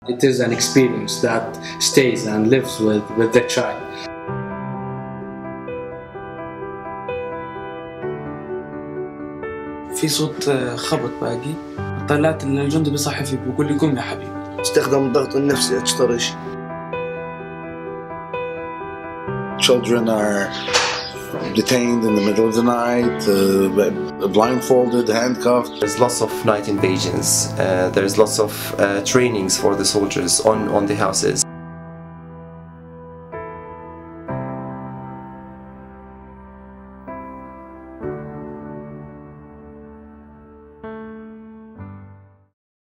It is an experience that stays and lives with the child. في صوت خبط باقي، طلعت ان الجندي بيصحي فيك بيقول لي قم يا حبيبي. استخدم الضغط النفسي اشتريش. Children are detained in the middle of the night, blindfolded, handcuffed. There's lots of night invasions. There's lots of trainings for the soldiers on the houses.